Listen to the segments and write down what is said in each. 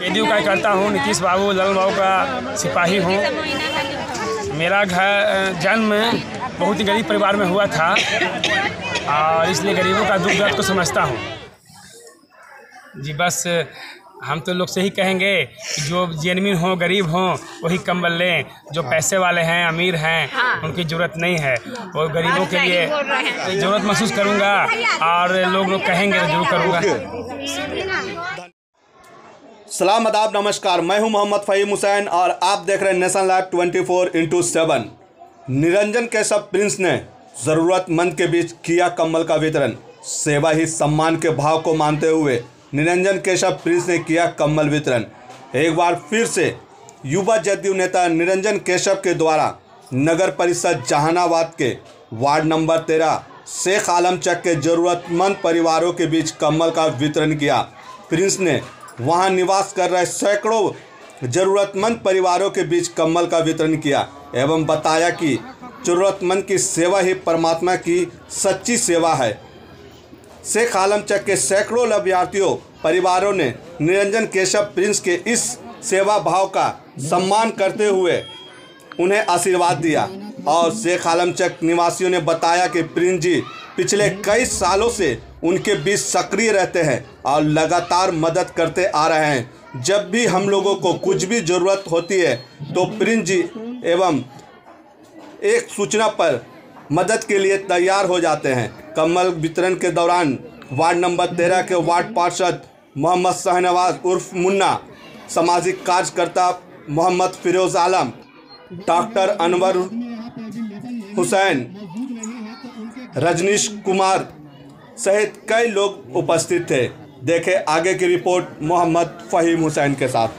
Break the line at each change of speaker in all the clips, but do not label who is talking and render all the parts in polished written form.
JDU का करता हूँ, नीतीश बाबू ललन बाबू का सिपाही हूँ। मेरा जन्म बहुत ही गरीब परिवार में हुआ था और इसलिए गरीबों का दुख दर्द को समझता हूँ जी। बस हम तो लोग से ही कहेंगे कि जो जेनविन हो, गरीब हो, वही कंबल लें। जो पैसे वाले हैं, अमीर हैं, उनकी ज़रूरत नहीं है। वो गरीबों के लिए ज़रूरत महसूस करूँगा और लोग कहेंगे तो जरूर करूँगा।
सलाम, आदाब, नमस्कार। मैं हूं मोहम्मद फ़हीम हुसैन और आप देख रहे हैं नेशन लाइव 24/7। निरंजन केशव प्रिंस ने ज़रूरतमंद के बीच किया कंबल का वितरण। सेवा ही सम्मान के भाव को मानते हुए निरंजन केशव प्रिंस ने किया कंबल वितरण। एक बार फिर से युवा जदयू नेता निरंजन केशव के द्वारा नगर परिषद जहानाबाद के वार्ड नंबर 13 शेख आलम चक के ज़रूरतमंद परिवारों के बीच कंबल का वितरण किया। प्रिंस ने वहां निवास कर रहे सैकड़ों ज़रूरतमंद परिवारों के बीच कंबल का वितरण किया एवं बताया कि ज़रूरतमंद की सेवा ही परमात्मा की सच्ची सेवा है। शेख आलम चक के सैकड़ों लाभार्थियों परिवारों ने निरंजन केशव प्रिंस के इस सेवा भाव का सम्मान करते हुए उन्हें आशीर्वाद दिया और शेख आलम चक निवासियों ने बताया कि प्रिंस जी पिछले कई सालों से उनके बीच सक्रिय रहते हैं और लगातार मदद करते आ रहे हैं। जब भी हम लोगों को कुछ भी ज़रूरत होती है तो प्रिंस जी एवं एक सूचना पर मदद के लिए तैयार हो जाते हैं। कंबल वितरण के दौरान वार्ड नंबर 13 के वार्ड पार्षद मोहम्मद शाहनवाज उर्फ मुन्ना, सामाजिक कार्यकर्ता मोहम्मद फिरोज आलम, डॉक्टर अनवर हुसैन, रजनीश कुमार सहित कई लोग उपस्थित थे। देखें आगे की रिपोर्ट मोहम्मद फ़हीम हुसैन के साथ।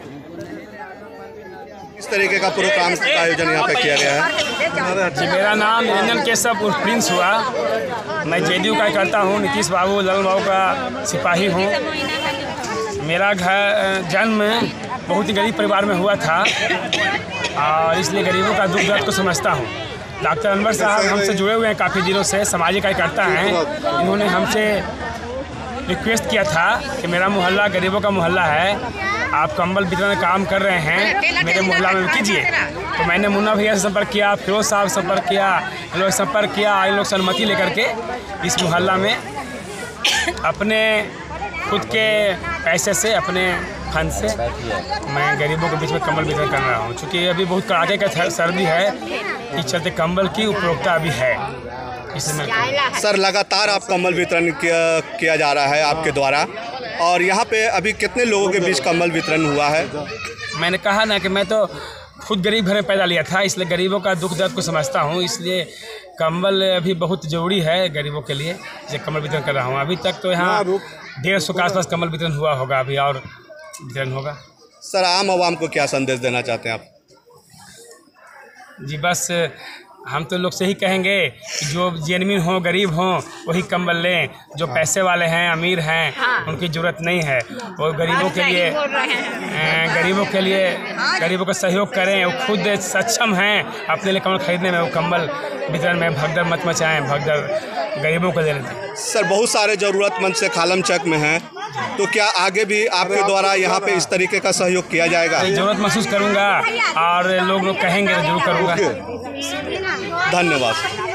इस तरीके का प्रोग्राम का आयोजन यहाँ पे किया गया है।
जी, मेरा नाम निरंजन केशव उर्फ प्रिंस हुआ। मैं जेडीयू का करता हूँ, नीतीश बाबू ललन बाबू का सिपाही हूँ। मेरा जन्म बहुत ही गरीब परिवार में हुआ था और इसलिए गरीबों का दुख दर्द को समझता हूँ। डॉक्टर अनवर साहब हमसे जुड़े हुए हैं काफ़ी दिनों से, सामाजिक कार्यकर्ता हैं। इन्होंने हमसे रिक्वेस्ट किया था कि मेरा मोहल्ला गरीबों का मोहल्ला है, आप कंबल वितरण काम कर रहे हैं, मेरे मोहल्ला में कीजिए। तो मैंने मुन्ना भैया से संपर्क किया, फिरोज साहब से संपर्क किया, इन लोग संपर्क किया। इन लोग से अनुमति लेकर के इस मोहल्ला में अपने खुद के पैसे से, अपने फंड से मैं गरीबों के बीच में कंबल वितरण कर रहा हूँ। चूँकि अभी बहुत कड़ाके का सर्दी है, इस चलते कंबल की उपयोगिता अभी है। इसमें
सर लगातार आप कंबल वितरण किया जा रहा है आपके द्वारा, और यहाँ पे अभी कितने लोगों के बीच कंबल वितरण हुआ है?
मैंने कहा ना कि मैं तो खुद गरीब घर में पैदा लिया था, इसलिए गरीबों का दुख दर्द को समझता हूँ। इसलिए कंबल अभी बहुत ज़रूरी है गरीबों के लिए, जो कंबल वितरण कर रहा हूँ। अभी तक तो यहाँ 150 के आसपास कंबल वितरण हुआ होगा, अभी और वितरण होगा।
सर आम आवाम को क्या संदेश देना चाहते हैं आप?
जी, बस हम तो लोग से ही कहेंगे कि जो जेनविन हो, गरीब हो, वही कंबल लें। जो पैसे वाले हैं, अमीर हैं, उनकी ज़रूरत नहीं है। वो गरीबों के लिए गरीबों का सहयोग करें। वो खुद सक्षम हैं अपने लिए कंबल खरीदने में। वो कंबल वितरण में भगदड़ मत मचाएं, भगदड़ गरीबों को दे दें।
सर बहुत सारे ज़रूरतमंद से आलम चक में हैं, तो क्या आगे भी आपके द्वारा यहाँ पे इस तरीके का सहयोग किया जाएगा?
ज़रूरत महसूस करूँगा और लोग कहेंगे तो जरूर करूँगा।
धन्यवाद।